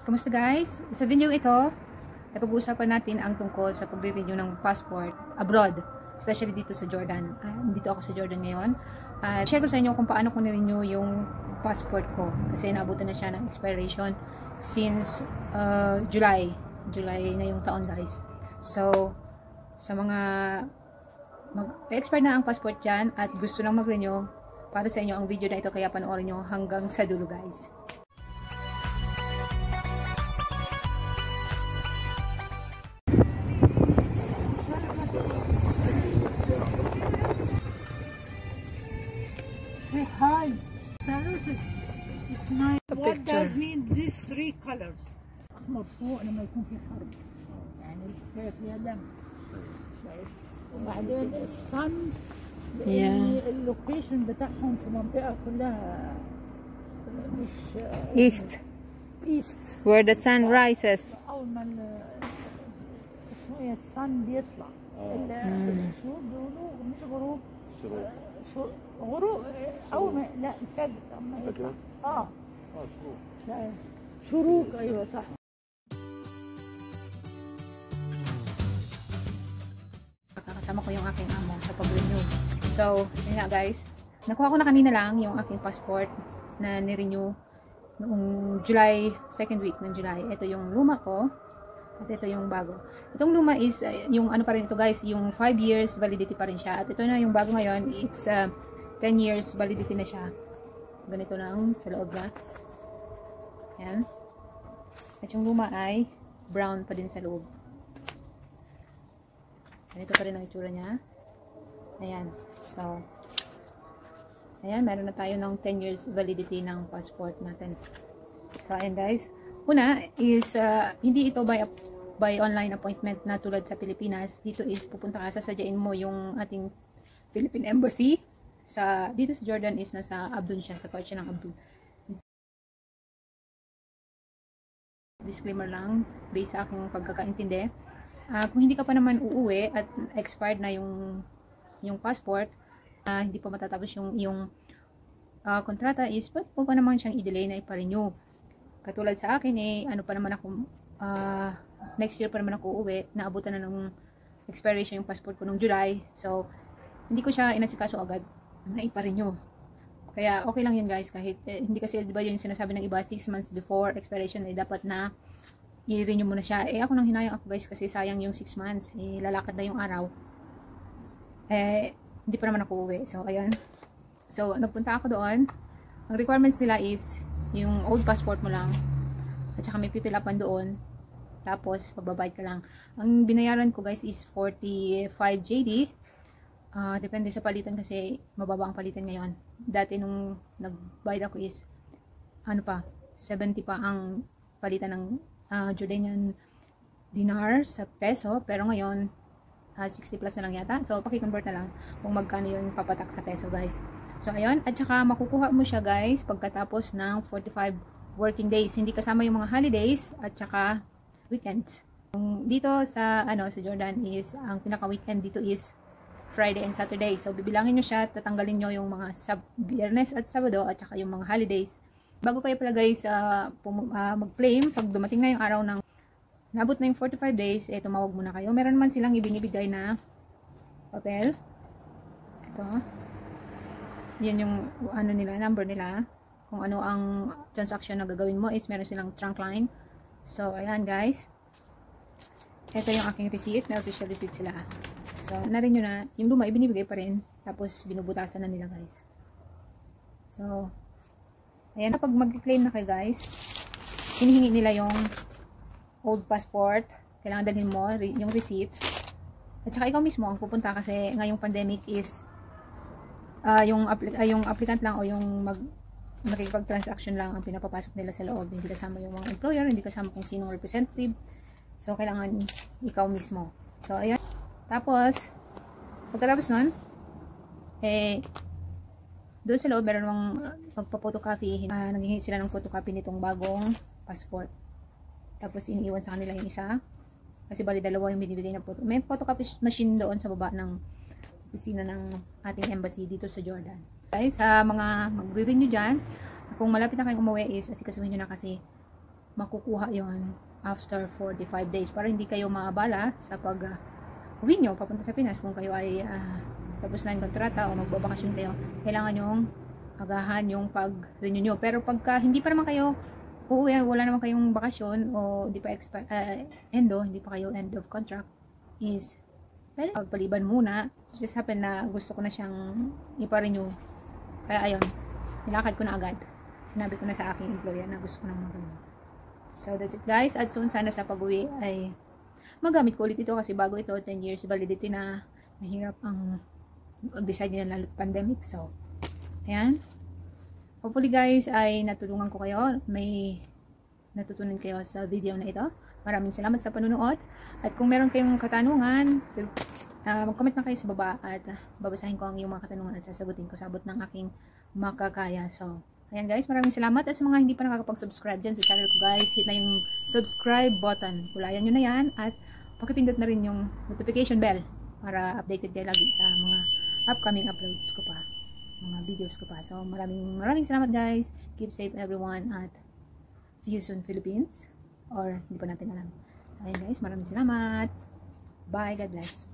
Kumusta guys? Sa video ito, ay pag-uusapan natin ang tungkol sa pagre-renew ng passport abroad, especially dito sa Jordan. Dito ako sa Jordan ngayon. Share ko sa inyo kung paano ko na-renew yung passport ko kasi naabutan na siya ng expiration since July na yung taon guys. So, sa mga mag-expire na ang passport dyan at gusto lang mag-renew, para sa inyo ang video na ito, kaya panoorin nyo hanggang sa dulo guys. Say hi. Salute. It's nice. What picture. does mean these three colors? أحمر فوق لما يكون في حرب يعني كيف يا دم شايف وبعدين الصن اللوكيشن بتاعهم في منطقة كلها مش East, where the sun rises. أول ما اسمه ايه الصن بيطلع شو بيقولوا مش غروب غروب أول ما لا الفجر أما يطلع شروق شايف شروق أيوة صح. Kasama ko yung aking amo sa pag-renew. So, yun nga guys. Nakuha ko na kanina lang yung aking passport na ni-renew noong July, second week ng July. Ito yung luma ko at ito yung bago. Itong luma is yung ano pa rin ito guys, yung 5 years validity pa rin siya. At ito na yung bago ngayon, it's 10 years validity na siya. Ganito lang sa loob na. Yan. At yung luma ay brown pa din sa loob. Ganito pa rin ang itsura niya. Ayan. So, ayan, meron na tayo ng 10 years validity ng passport natin. So, ayan guys. Una is, hindi ito by online appointment na tulad sa Pilipinas. Dito is, pupunta ka, sasadyain mo yung ating Philippine Embassy. Dito sa Jordan is nasa Abdun siya, sa part siya ng Abdun. Disclaimer lang, based sa aking pagkakaintindi. Kung hindi ka pa naman uuwi at expired na yung passport, hindi pa matatapos yung kontrata is pwede pa naman siyang i-delay na ipa-renew. Katulad sa akin ano pa naman ako, next year pa naman ako uuwi, naabutan na ng expiration yung passport ko nung July. So, hindi ko siya inasikaso agad na ipa-renew. Kaya okay lang yun guys, kahit hindi kasi diba yung sinasabi ng iba 6 months before expiration ay dapat na i-renew mo na siya. Ako nang hinayang ako guys kasi sayang yung 6 months. Lalakad na yung araw. Hindi pa naman ako uwi. So, ayun. So, nagpunta ako doon. Ang requirements nila is yung old passport mo lang. At saka may pipilapan doon. Tapos, pagbabayad ka lang. Ang binayaran ko guys is 45 JD. Depende sa palitan kasi mababa ang palitan ngayon. Dati nung nagbayad ako is 70 pa ang palitan ng Jordanian dinar sa peso, pero ngayon 60 plus na lang yata. So paki-convert na lang kung magkano yun papatak sa peso guys. So ayun, at saka makukuha mo siya guys pagkatapos ng 45 working days, hindi kasama yung mga holidays at saka weekends. Dito sa sa Jordan is ang pinaka weekend dito is Friday and Saturday. So bibilangin nyo siya, tatanggalin nyo yung mga Biyernes at Sabado at saka yung mga holidays. Bago kayo pala guys mag-claim, pag dumating na yung araw ng nabot na yung 45 days, tumawag muna kayo. Meron naman silang ibinibigay na papel. Ito. Yan yung nila, number nila. Kung ano ang transaction na gagawin mo is meron silang trunk line. So, ayan guys. Ito yung aking receipt. May official receipt sila. So, narin nyo na. Yung luma, ibinibigay pa rin. Tapos, binubutasan na nila guys. So, ayan, kapag mag-claim na kayo guys, hinihingi nila yung old passport. Kailangan dalhin mo yung receipt. At saka ikaw mismo ang pupunta kasi ngayong pandemic is yung applicant lang o yung makikipag-transaction lang ang pinapapasok nila sa loob. Hindi kasama yung mga employer, hindi kasama kung sinong representative. So, kailangan ikaw mismo. So, ayan. Tapos, pagkatapos nun, doon sa loob, meron mong magpa-photocopy. Naghihingi sila ng photocopy nitong bagong passport. Tapos, iniiwan sa kanila yung isa. Kasi bali dalawa yung binibigay na photo. May photocopy machine doon sa baba ng opisina ng ating embassy dito sa Jordan. Guys, sa mga magre-renew dyan, kung malapit na kayong umuwi is asikasuhin nyo na kasi makukuha yon after 45 days para hindi kayo maabala sa pag uwi nyo papunta sa Pinas. Kung kayo ay tapos na yung kontrata o magbabakasyon kayo, kailangan yung agahan yung pag-renew nyo. Pero pagka hindi pa naman kayo uuwi, wala naman kayong bakasyon o hindi pa hindi pa kayo end of contract, is pwede pagpaliban muna. Just happen na gusto ko na siyang ipa-renew, kaya ayun, nilakad ko na agad. Sinabi ko na sa aking employer na gusto ko na mag-renew. So that's it guys, at soon sana sa pag-uwi ay magamit ko ulit ito kasi bago ito 10 years validity na, mahirap ang mag-decide nila lalo't pandemic. So ayan, hopefully guys ay natulungan ko kayo, may natutunan kayo sa video na ito. Maraming salamat sa panunood, at kung meron kayong katanungan, mag-comment na kayo sa baba at babasahin ko ang iyong mga katanungan at sasagutin ko sa abot ng aking makakaya. So ayan guys, maraming salamat. At sa mga hindi pa nakakapag-subscribe dyan sa channel ko guys, hit na yung subscribe button, kulayan nyo na yan, at pakipindot na rin yung notification bell para updated kayo lagi sa mga upcoming uploads ko pa, mga videos ko pa. So maraming salamat guys, keep safe everyone, at see you soon Philippines, or hindi pa natin alam. Ayan guys, maraming salamat, bye, God bless.